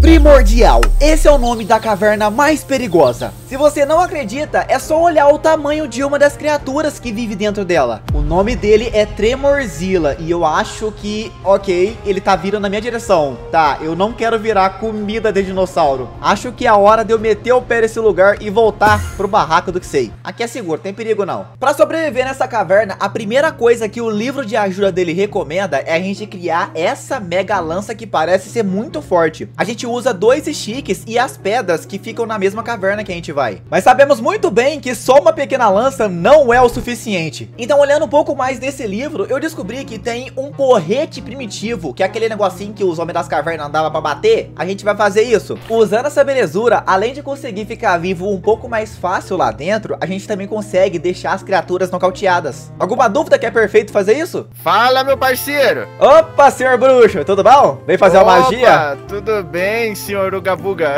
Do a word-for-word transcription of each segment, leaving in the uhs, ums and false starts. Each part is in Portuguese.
Primordial, esse é o nome da caverna mais perigosa. Se você não acredita, é só olhar o tamanho de uma das criaturas que vive dentro dela. O nome dele é Tremorzilla e eu acho que, ok, ele tá vindo na minha direção. Tá, eu não quero virar comida de dinossauro. Acho que é a hora de eu meter o pé nesse lugar e voltar pro barraco do que sei. Aqui é seguro, tem perigo não. Pra sobreviver nessa caverna, a primeira coisa que o livro de ajuda dele recomenda é a gente criar essa mega lança que parece ser muito forte. A gente usa dois sticks e as pedras que ficam na mesma caverna que a gente vai. Mas sabemos muito bem que só uma pequena lança não é o suficiente. Então, olhando um pouco mais nesse livro, eu descobri que tem um porrete primitivo, que é aquele negocinho que os homens das cavernas andavam pra bater. A gente vai fazer isso. Usando essa belezura, além de conseguir ficar vivo um pouco mais fácil lá dentro, a gente também consegue deixar as criaturas nocauteadas. Alguma dúvida que é perfeito fazer isso? Fala, meu parceiro! Opa, senhor bruxo, tudo bom? Vem fazer Opa, uma magia? Tudo bem, senhor Uga Buga?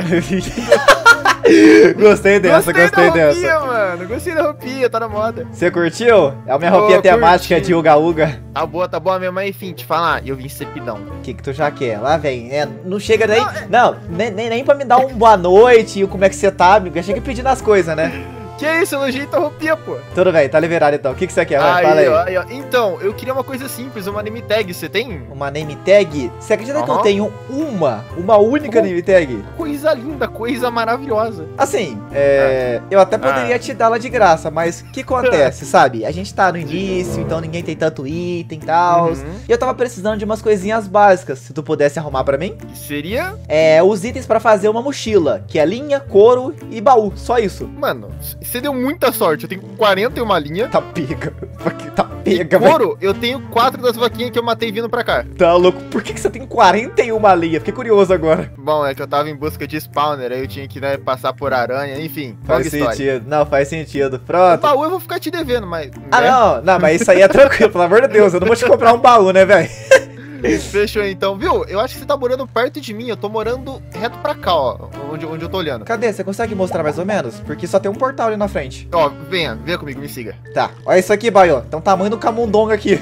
Gostei dessa, gostei, gostei da roupinha, dessa. mano. Gostei da roupinha, tá na moda. Você curtiu? É a minha roupinha Oh, temática curti. de Uga Uga. Tá boa, tá boa mesmo. Mas enfim, te falar, eu vim cepidão. O que que tu já quer? Lá vem. É, não chega nem... Não, nem, nem, nem pra me dar um boa noite e como é que você tá, amigo. Já chega pedindo as coisas, né? Que isso, elogio tua roupinha, pô. Tudo bem, tá liberado então. O que que você quer? Vai, Aí, fala aí. ó, aí, ó. Então, eu queria uma coisa simples, uma name tag, você tem? Uma name tag? Você acredita que eu Aham. tenho uma? Uma única Como? name tag? Coisa linda, coisa maravilhosa. Assim, é, eu até poderia Ah. te dar ela de graça, mas o que acontece, sabe? A gente tá no início, então ninguém tem tanto item e tal. Uhum. E eu tava precisando de umas coisinhas básicas, se tu pudesse arrumar pra mim. Que seria? É, os itens pra fazer uma mochila, que é linha, couro e baú, só isso. Mano, você deu muita sorte. Eu tenho quarenta e uma linha. Tá pega, tá E pega, velho. couro, eu tenho quatro das vaquinhas que eu matei vindo pra cá. Tá louco, por que que você tem quarenta e uma linha? Fiquei curioso agora. Bom, é que eu tava em busca de spawner, aí eu tinha que, né, passar por aranha, enfim. Faz longa história. sentido, não, faz sentido, O pronto. baú eu vou ficar te devendo, mas... Ah, né? não, não, mas isso aí é tranquilo, pelo amor de Deus, eu não vou te comprar um baú, né, velho? Fechou então, viu? Eu acho que você tá morando perto de mim, eu tô morando reto pra cá, ó, onde, onde eu tô olhando. Cadê? Você consegue mostrar mais ou menos? Porque só tem um portal ali na frente. Ó, venha, venha comigo, me siga. Tá, olha isso aqui, Baio. Tem um tamanho do camundongo aqui.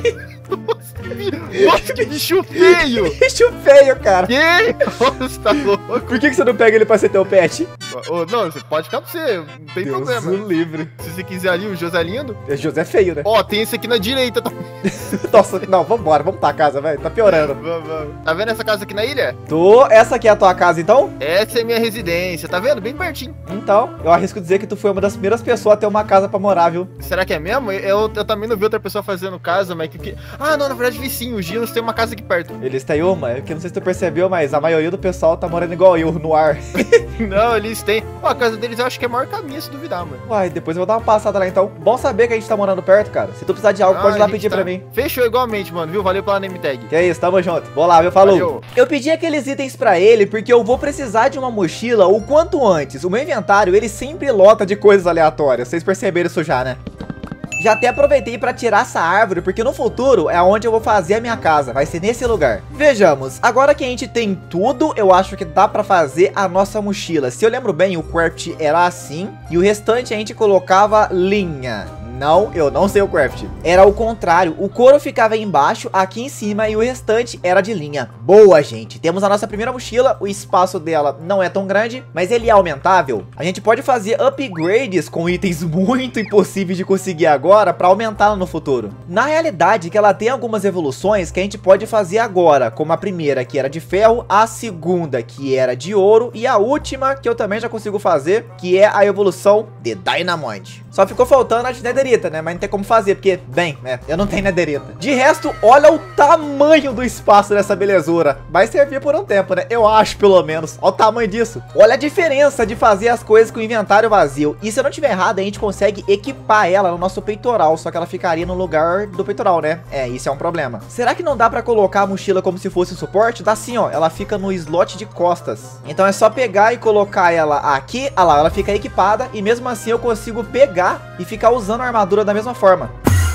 Nossa, que bicho feio! Bicho feio, cara. Que? Nossa, tá louco? Por que que você não pega ele pra ser teu pet? Ô, não, você pode ficar pra você, não tem Deus problema. o livre. Se você quiser ali, o José lindo. Esse José é feio, né? Ó, tem esse aqui na direita, tá? Nossa, não, vambora, vamos pra casa, velho. Tá piorando. Vamos, vamos. Tá vendo essa casa aqui na ilha? Tu, essa aqui é a tua casa, então? Essa é minha residência, tá vendo? Bem pertinho. Então, eu arrisco dizer que tu foi uma das primeiras pessoas a ter uma casa pra morar, viu? Será que é mesmo? Eu, eu também não vi outra pessoa fazendo casa, mas que... que- Ah, não, na verdade vi sim, o Ginos tem uma casa aqui perto. Eles têm uma, é que não sei se tu percebeu, mas a maioria do pessoal tá morando igual eu, no ar. Não, eles têm. Pô, a casa deles eu acho que é maior que a minha, se duvidar, mano. Uai, depois eu vou dar uma passada lá então. Bom saber que a gente tá morando perto, cara. Se tu precisar de algo, Ah, pode ir lá a gente pedir tá- pra mim. Fechou igualmente, mano, viu? Valeu pela name tag. Que é isso, tamo junto. Vou lá, viu? Falou. Valeu. Eu pedi aqueles itens pra ele porque eu vou precisar de uma mochila o quanto antes. O meu inventário, ele sempre lota de coisas aleatórias. Vocês perceberam isso já, né? Já até aproveitei pra tirar essa árvore, porque no futuro é onde eu vou fazer a minha casa. Vai ser nesse lugar. Vejamos, agora que a gente tem tudo, eu acho que dá pra fazer a nossa mochila. Se eu lembro bem, o craft era assim, e o restante a gente colocava linha. Não, eu não sei o craft. Era o contrário, o couro ficava aí embaixo, aqui em cima, e o restante era de linha. Boa, gente. Temos a nossa primeira mochila, o espaço dela não é tão grande, mas ele é aumentável. A gente pode fazer upgrades com itens muito impossíveis de conseguir agora para aumentá-la no futuro. Na realidade, que ela tem algumas evoluções que a gente pode fazer agora, como a primeira que era de ferro, a segunda que era de ouro e a última que eu também já consigo fazer, que é a evolução de Dynamite. Só ficou faltando a de Netherita, né? Mas não tem como fazer, porque, bem, é, eu não tenho Netherita. De resto, olha o tamanho do espaço dessa belezura. Vai servir por um tempo, né? Eu acho, pelo menos. Olha o tamanho disso. Olha a diferença de fazer as coisas com o inventário vazio. E se eu não tiver errado, a gente consegue equipar ela no nosso peitoral, só que ela ficaria no lugar do peitoral, né? É, isso é um problema. Será que não dá pra colocar a mochila como se fosse um suporte? Dá sim, ó. Ela fica no slot de costas. Então é só pegar e colocar ela aqui. Ah lá, ela fica equipada e mesmo assim eu consigo pegar e ficar usando a armadura da mesma forma.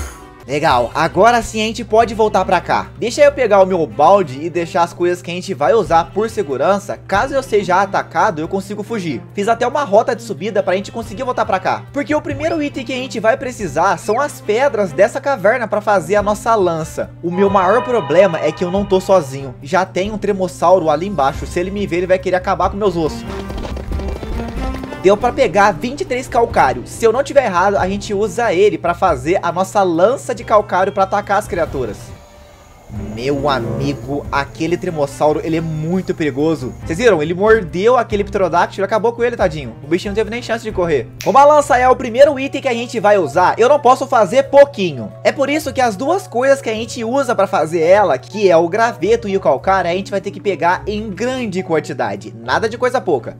Legal, agora sim a gente pode voltar pra cá. Deixa eu pegar o meu balde e deixar as coisas que a gente vai usar por segurança. Caso eu seja atacado, eu consigo fugir. Fiz até uma rota de subida pra gente conseguir voltar pra cá. Porque o primeiro item que a gente vai precisar são as pedras dessa caverna pra fazer a nossa lança. O meu maior problema é que eu não tô sozinho. Já tem um tremossauro ali embaixo. Se ele me ver, ele vai querer acabar com meus ossos. Deu pra pegar vinte e três calcário. Se eu não tiver errado, a gente usa ele pra fazer a nossa lança de calcário pra atacar as criaturas. Meu amigo, aquele tremossauro, ele é muito perigoso. Vocês viram? Ele mordeu aquele pterodáctilo e acabou com ele, tadinho. O bichinho não teve nem chance de correr. Como a lança é o primeiro item que a gente vai usar, eu não posso fazer pouquinho. É por isso que as duas coisas que a gente usa pra fazer ela, que é o graveto e o calcário, a gente vai ter que pegar em grande quantidade. Nada de coisa pouca.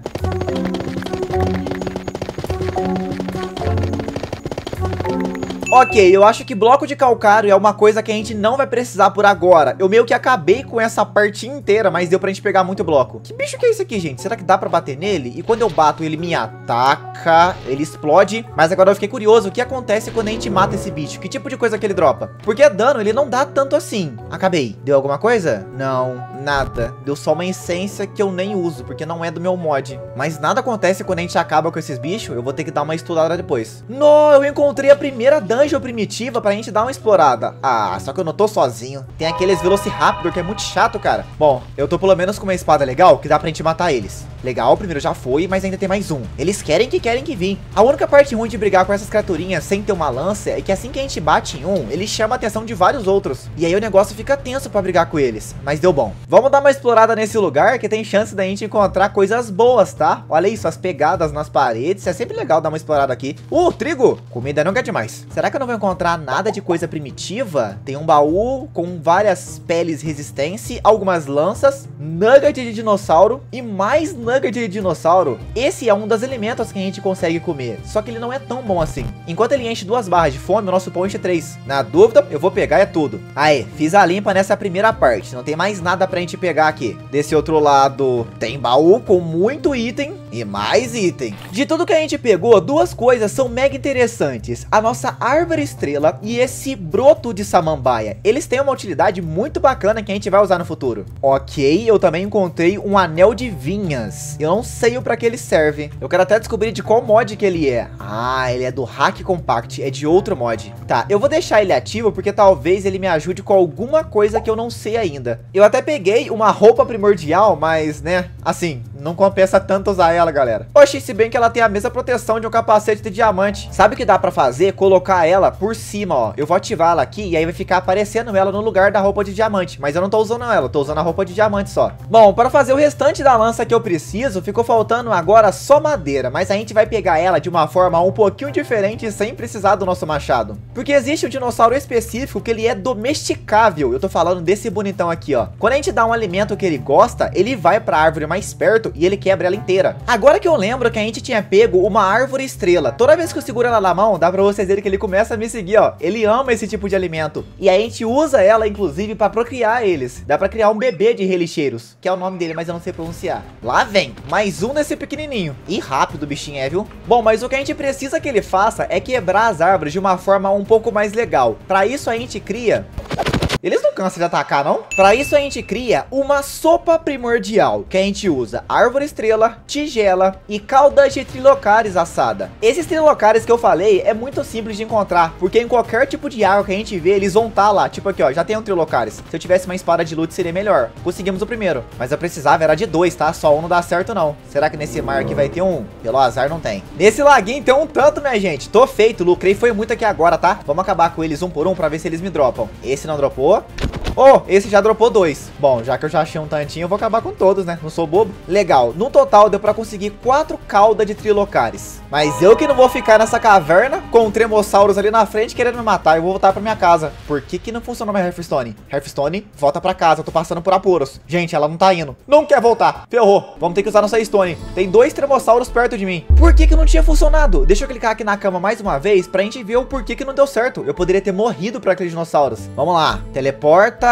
Ok, eu acho que bloco de calcário é uma coisa que a gente não vai precisar por agora. Eu meio que acabei com essa parte inteira, mas deu pra gente pegar muito bloco. Que bicho que é esse aqui, gente? Será que dá pra bater nele? E quando eu bato, ele me ataca, ele explode. Mas agora eu fiquei curioso, o que acontece quando a gente mata esse bicho? Que tipo de coisa que ele dropa? Porque dano, ele não dá tanto assim. Acabei. Deu alguma coisa? Não, nada. Deu só uma essência que eu nem uso, porque não é do meu mod. Mas nada acontece quando a gente acaba com esses bichos. Eu vou ter que dar uma estudada depois. No, eu encontrei a primeira dungeon primitiva pra gente dar uma explorada. Ah, só que eu não tô sozinho. Tem aqueles Velociraptor que é muito chato, cara. Bom, eu tô pelo menos com uma espada legal que dá pra gente matar eles. Legal, o primeiro já foi, mas ainda tem mais um. Eles querem que querem que vir. A única parte ruim de brigar com essas criaturinhas sem ter uma lança é que assim que a gente bate em um, ele chama a atenção de vários outros. E aí o negócio fica tenso pra brigar com eles. Mas deu bom. Vamos dar uma explorada nesse lugar que tem chance da gente encontrar coisas boas, tá? Olha isso, as pegadas nas paredes. É sempre legal dar uma explorada aqui. Uh, trigo! Comida nunca é demais. Será que eu não vou encontrar nada de coisa primitiva? Tem um baú com várias peles resistência, algumas lanças, nugget de dinossauro e mais nugget de dinossauro. Esse é um dos alimentos que a gente consegue comer, só que ele não é tão bom assim. Enquanto ele enche duas barras de fome, o nosso pão enche três. Na dúvida, eu vou pegar é tudo. Aí, fiz a limpa nessa primeira parte. Não tem mais nada pra gente pegar aqui. Desse outro lado, tem baú com muito item e mais item. De tudo que a gente pegou, duas coisas são mega interessantes. A nossa árvore estrela e esse broto de samambaia. Eles têm uma utilidade muito bacana que a gente vai usar no futuro. Ok, eu também encontrei um anel de vinhas. Eu não sei o pra que ele serve. Eu quero até descobrir de qual mod que ele é. Ah, ele é do Hack Compact. É de outro mod. Tá, eu vou deixar ele ativo porque talvez ele me ajude com alguma coisa que eu não sei ainda. Eu até peguei uma roupa primordial, mas, né, assim, não compensa tanto usar ela, galera. Oxi, se bem que ela tem a mesma proteção de um capacete de diamante. Sabe o que dá pra fazer? Colocar ela por cima, ó. Eu vou ativar ela aqui e aí vai ficar aparecendo ela no lugar da roupa de diamante. Mas eu não tô usando ela, tô usando a roupa de diamante só. Bom, para fazer o restante da lança que eu preciso, ficou faltando agora só madeira. Mas a gente vai pegar ela de uma forma um pouquinho diferente sem precisar do nosso machado. Porque existe um dinossauro específico que ele é domesticável. Eu tô falando desse bonitão aqui, ó. Quando a gente dá um alimento que ele gosta, ele vai pra árvore mais perto e ele quebra ela inteira. Agora que eu lembro que a gente tinha pego uma árvore estrela. Toda vez que eu seguro ela na mão, dá pra vocês verem que ele começa a me seguir, ó. Ele ama esse tipo de alimento. E aí a gente usa ela, inclusive, pra procriar eles. Dá pra criar um bebê de relicheiros, que é o nome dele, mas eu não sei pronunciar. Lá vem, mais um desse pequenininho. E rápido o bichinho é, viu? Bom, mas o que a gente precisa que ele faça é quebrar as árvores de uma forma um pouco mais legal. Pra isso a gente cria... Eles não cansam de atacar, não? Pra isso a gente cria uma sopa primordial, que a gente usa árvore estrela, tigela e calda de trilocares assada. Esses trilocares que eu falei é muito simples de encontrar, porque em qualquer tipo de água que a gente vê, eles vão estar lá. Tipo aqui, ó, já tem um trilocares. Se eu tivesse uma espada de lute, seria melhor. Conseguimos o primeiro, mas eu precisava era de dois, tá? Só um não dá certo, não. Será que nesse mar aqui vai ter um? Pelo azar, não tem. Nesse laguinho tem um tanto, minha gente. Tô feito, lucrei foi muito aqui agora, tá? Vamos acabar com eles um por um pra ver se eles me dropam. Esse não dropou. Oh, esse já dropou dois. Bom, já que eu já achei um tantinho, eu vou acabar com todos, né? Não sou bobo. Legal. No total, deu pra conseguir quatro caudas de trilocares. Mas eu que não vou ficar nessa caverna com tremossauros ali na frente querendo me matar. Eu vou voltar pra minha casa. Por que que não funcionou minha Hearthstone? Hearthstone, volta pra casa. Eu tô passando por apuros. Gente, ela não tá indo. Não quer voltar. Ferrou. Vamos ter que usar nossa Stone. Tem dois tremossauros perto de mim. Por que que não tinha funcionado? Deixa eu clicar aqui na cama mais uma vez pra gente ver o porquê que não deu certo. Eu poderia ter morrido pra aqueles dinossauros. Vamos lá. Teleporta.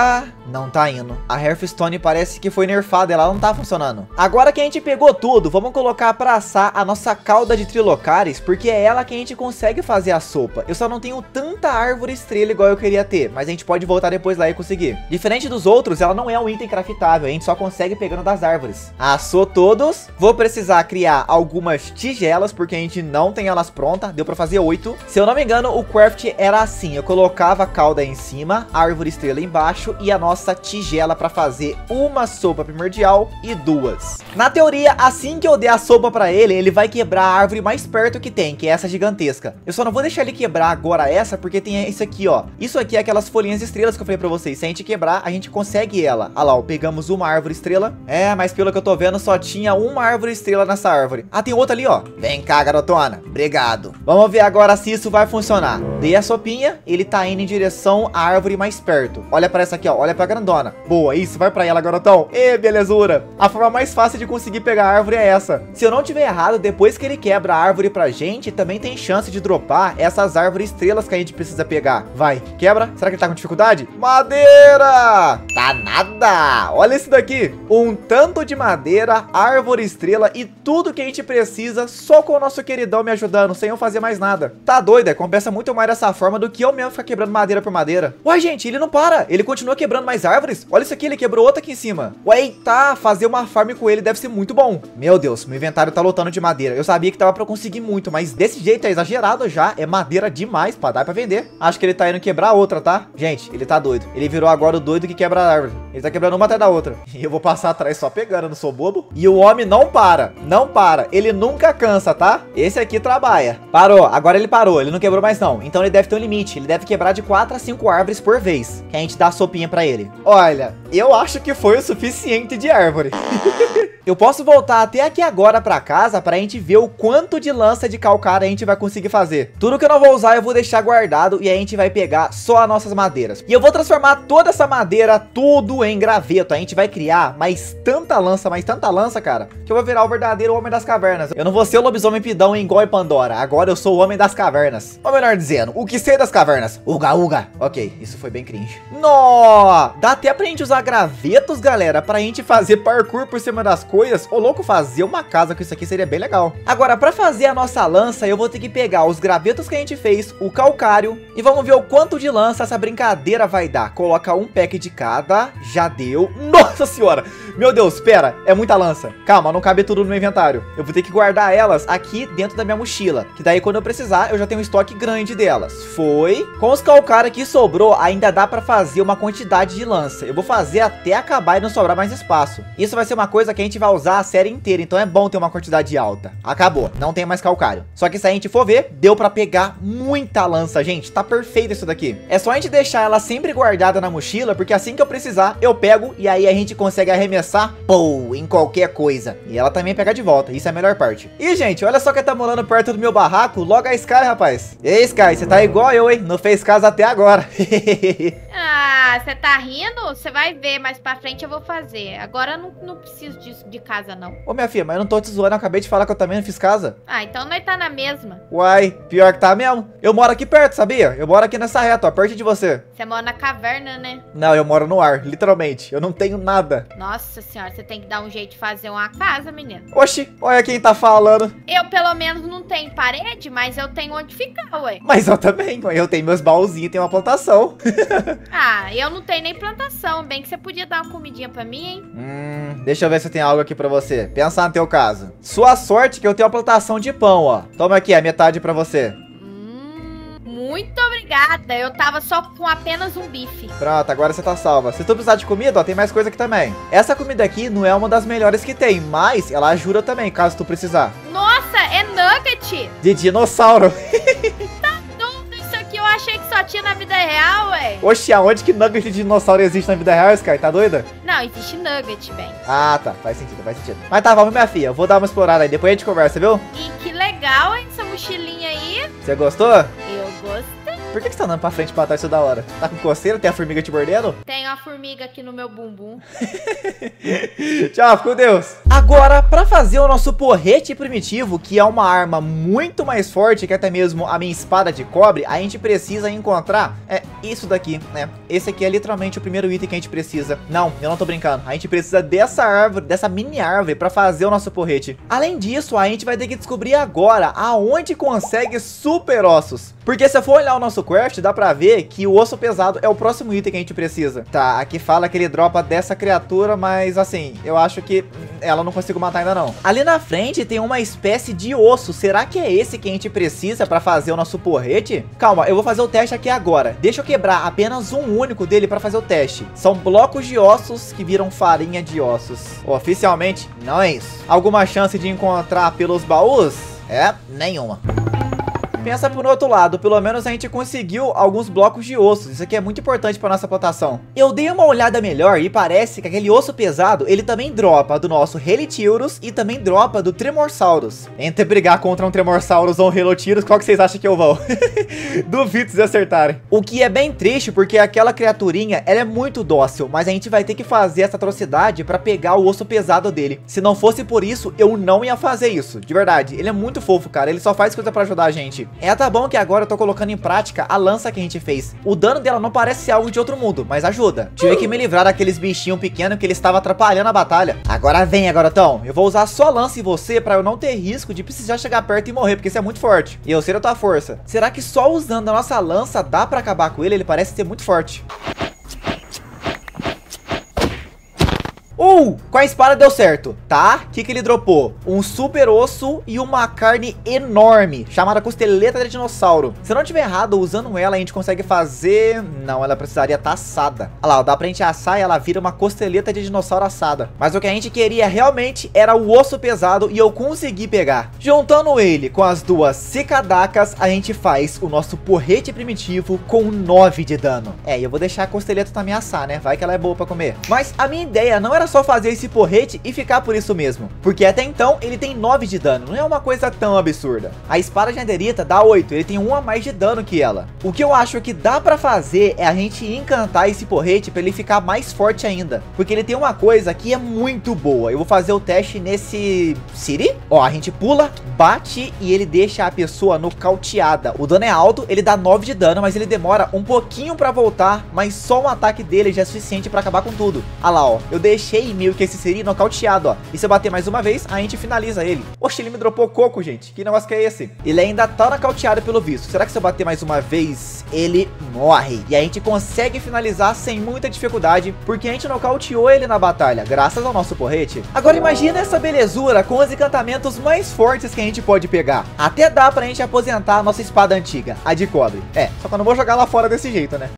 Não tá indo. A Hearthstone parece que foi nerfada, ela não tá funcionando. Agora que a gente pegou tudo, vamos colocar pra assar a nossa cauda de Trilocaris, porque é ela que a gente consegue fazer a sopa. Eu só não tenho tanta árvore estrela igual eu queria ter, mas a gente pode voltar depois lá e conseguir. Diferente dos outros, ela não é um item craftável, a gente só consegue pegando das árvores. Assou todos. Vou precisar criar algumas tigelas, porque a gente não tem elas prontas. Deu pra fazer oito. Se eu não me engano, o craft era assim. Eu colocava a cauda em cima, a árvore estrela embaixo e a nossa tigela pra fazer uma sopa primordial e duas. Na teoria, assim que eu der a sopa pra ele, ele vai quebrar a árvore mais perto que tem, que é essa gigantesca. Eu só não vou deixar ele quebrar agora essa, porque tem isso aqui, ó. Isso aqui é aquelas folhinhas estrelas que eu falei pra vocês. Se a gente quebrar, a gente consegue ela. Olha lá, ó, pegamos uma árvore estrela. É, mas pelo que eu tô vendo, só tinha uma árvore estrela nessa árvore. Ah, tem outra ali, ó. Vem cá, garotona. Obrigado. Vamos ver agora se isso vai funcionar. Dei a sopinha, ele tá indo em direção à árvore mais perto. Olha pra essa aqui, ó. Olha pra grandona. Boa, isso. Vai pra ela, garotão. Ê, belezura. A forma mais fácil de conseguir pegar a árvore é essa. Se eu não tiver errado, depois que ele quebra a árvore pra gente, também tem chance de dropar essas árvores estrelas que a gente precisa pegar. Vai, quebra. Será que ele tá com dificuldade? Madeira! Tá nada. Olha isso daqui. Um tanto de madeira, árvore estrela e tudo que a gente precisa só com o nosso queridão me ajudando, sem eu fazer mais nada. Tá doido, é? Compensa muito mais dessa forma do que eu mesmo ficar quebrando madeira por madeira. Uai, gente, ele não para. Ele continua quebrando mais árvores. Olha isso aqui, ele quebrou outra aqui em cima. Ué, tá, fazer uma farm com ele deve ser muito bom. Meu Deus, meu inventário tá lotando de madeira. Eu sabia que tava pra conseguir muito, mas desse jeito é exagerado já. É madeira demais pra dar pra vender. Acho que ele tá indo quebrar outra, tá? Gente, ele tá doido. Ele virou agora o doido que quebra a árvore. Ele tá quebrando uma até da outra. E eu vou passar atrás só pegando, eu não sou bobo. E o homem não para, não para. Ele nunca cansa, tá? Esse aqui trabalha. Parou, agora ele parou, ele não quebrou mais não. Então ele deve ter um limite, ele deve quebrar de quatro a cinco árvores por vez, que a gente dá a sopinha pra ele. Olha, eu acho que foi o suficiente de árvore. Eu posso voltar até aqui agora pra casa pra gente ver o quanto de lança de calcário a gente vai conseguir fazer. Tudo que eu não vou usar eu vou deixar guardado e a gente vai pegar só as nossas madeiras. E eu vou transformar toda essa madeira tudo em graveto. A gente vai criar mais tanta lança, mais tanta lança, cara, que eu vou virar o verdadeiro homem das cavernas. Eu não vou ser o lobisomem pidão igual em Pandora. Agora eu sou o homem das cavernas. Ou melhor dizendo, o que sei das cavernas. Uga, uga. Ok, isso foi bem cringe. Nó! Dá até pra gente usar gravetos, galera, pra gente fazer parkour por cima das coisas. Ô, louco, fazer uma casa com isso aqui seria bem legal. Agora, pra fazer a nossa lança, eu vou ter que pegar os gravetos que a gente fez, o calcário, e vamos ver o quanto de lança essa brincadeira vai dar. Coloca um pack de cada. Já deu. Nossa senhora! Meu Deus, espera, é muita lança. Calma, não cabe tudo no meu inventário. Eu vou ter que guardar elas aqui dentro da minha mochila, que daí quando eu precisar, eu já tenho um estoque grande delas. Foi. Com os calcários que sobrou, ainda dá pra fazer uma quantidade de lança. Eu vou fazer até acabar e não sobrar mais espaço. Isso vai ser uma coisa que a gente vai usar a série inteira, então é bom ter uma quantidade alta. Acabou, não tem mais calcário. Só que se a gente for ver, deu pra pegar muita lança, gente. Tá perfeito isso daqui. É só a gente deixar ela sempre guardada na mochila, porque assim que eu precisar, eu pego e aí a gente consegue arremessar, pô, em qualquer coisa. E ela também pega de volta, isso é a melhor parte. E, gente, olha só quem tá morando perto do meu barraco, logo a Sky, rapaz. Ei, Sky, você tá igual eu, hein? Não fez casa até agora. Ah, você tá rindo? Você vai ver, mais pra frente eu vou fazer. Agora eu não, não preciso disso de casa, não. Ô, minha filha, mas eu não tô te zoando, eu acabei de falar que eu também não fiz casa. Ah, então nós tá na mesma. Uai, pior que tá mesmo. Eu moro aqui perto, sabia? Eu moro aqui nessa reta, ó, perto de você. Você mora na caverna, né? Não, eu moro no ar, literalmente. Eu não tenho nada. Nossa senhora, você tem que dar um jeito de fazer uma casa, menino. Oxi, olha quem tá falando. Eu, pelo menos, não tenho parede, mas eu tenho onde ficar, ué. Mas eu também, eu tenho meus baúzinhos e tenho uma plantação. Ah, eu não tenho nem plantação. Bem que você podia dar uma comidinha pra mim, hein? Hum, deixa eu ver se tem algo aqui pra você. Pensar no teu caso. Sua sorte que eu tenho uma plantação de pão, ó. Toma aqui, a metade pra você. Hum, muito obrigada. Eu tava só com apenas um bife. Pronto, agora você tá salva. Se tu precisar de comida, ó, tem mais coisa aqui também. Essa comida aqui não é uma das melhores que tem, mas ela ajuda também, caso tu precisar. Nossa, é nugget. De dinossauro. Tá doido isso aqui. Eu achei que só tinha na vida real, ué. Oxi, aonde que nugget de dinossauro existe na vida real, Sky? Tá doida? Não, existe nugget, bem. Ah, tá. Faz sentido, faz sentido. Mas tá, vamos, minha filha. Eu vou dar uma explorada aí. Depois a gente conversa, viu? E que legal, hein, essa mochilinha aí. Você gostou? Eu gostei. Por que, que você tá andando pra frente e pra trás toda hora? Tá com coceira? Tem a formiga te mordendo? Tem uma uma formiga aqui no meu bumbum. Tchau, com Deus. Agora, pra fazer o nosso porrete primitivo, que é uma arma muito mais forte que até mesmo a minha espada de cobre, a gente precisa encontrar é isso daqui, né? Esse aqui é literalmente o primeiro item que a gente precisa. Não, eu não tô brincando. A gente precisa dessa árvore, dessa mini árvore pra fazer o nosso porrete. Além disso, a gente vai ter que descobrir agora aonde consegue super ossos. Porque se eu for olhar o nosso quest, dá pra ver que o osso pesado é o próximo item que a gente precisa. Tá, aqui fala que ele dropa dessa criatura, mas assim, eu acho que ela não consigo matar ainda não. Ali na frente tem uma espécie de osso. Será que é esse que a gente precisa pra fazer o nosso porrete? Calma, eu vou fazer o teste aqui agora. Deixa eu quebrar apenas um único dele pra fazer o teste. São blocos de ossos que viram farinha de ossos. Oficialmente, não é isso. Alguma chance de encontrar pelos baús? É, nenhuma. Pensa por outro lado, pelo menos a gente conseguiu alguns blocos de ossos. Isso aqui é muito importante para nossa plantação. Eu dei uma olhada melhor e parece que aquele osso pesado, ele também dropa do nosso Helitirus e também dropa do Tremorsaurus. Entre brigar contra um Tremorsaurus ou um Helitirus, qual que vocês acham que eu vou? Duvido se acertarem. O que é bem triste, porque aquela criaturinha, ela é muito dócil, mas a gente vai ter que fazer essa atrocidade para pegar o osso pesado dele. Se não fosse por isso, eu não ia fazer isso. De verdade, ele é muito fofo, cara. Ele só faz coisa para ajudar a gente. É, tá bom que agora eu tô colocando em prática a lança que a gente fez. O dano dela não parece ser algo de outro mundo, mas ajuda. Tive que me livrar daqueles bichinhos pequenos que ele estava atrapalhando a batalha. Agora vem, garotão. Eu vou usar só a lança em você pra eu não ter risco de precisar chegar perto e morrer, porque isso é muito forte. E eu sei da tua força. Será que só usando a nossa lança dá pra acabar com ele? Ele parece ser muito forte. Uh, com a espada deu certo, tá? O que que ele dropou? Um super osso e uma carne enorme, chamada costeleta de dinossauro. Se eu não tiver errado, usando ela a gente consegue fazer... Não, ela precisaria estar assada. Olha lá, dá pra gente assar e ela vira uma costeleta de dinossauro assada. Mas o que a gente queria realmente era o osso pesado e eu consegui pegar. Juntando ele com as duas cicadacas, a gente faz o nosso porrete primitivo com nove de dano. É, e eu vou deixar a costeleta também assar, né? Vai que ela é boa pra comer. Mas a minha ideia não era só fazer esse porrete e ficar por isso mesmo, porque até então ele tem nove de dano, não é uma coisa tão absurda. A espada de Netherita dá oito, ele tem um a mais de dano que ela. O que eu acho que dá pra fazer é a gente encantar esse porrete pra ele ficar mais forte ainda, porque ele tem uma coisa que é muito boa. Eu vou fazer o teste nesse City. Ó, a gente pula, bate e ele deixa a pessoa nocauteada. O dano é alto, ele dá nove de dano, mas ele demora um pouquinho pra voltar, mas só um ataque dele já é suficiente pra acabar com tudo. Ah lá, ó, eu deixei meio que esse seria nocauteado, ó. E se eu bater mais uma vez, a gente finaliza ele. Oxe, ele me dropou coco, gente. Que negócio que é esse? Ele ainda tá nocauteado pelo visto. Será que se eu bater mais uma vez, ele morre? E a gente consegue finalizar sem muita dificuldade, porque a gente nocauteou ele na batalha, graças ao nosso porrete. Agora imagina essa belezura com os encantamentos mais fortes que a gente pode pegar. Até dá pra gente aposentar a nossa espada antiga, a de cobre. É, só que eu não vou jogar lá fora desse jeito, né?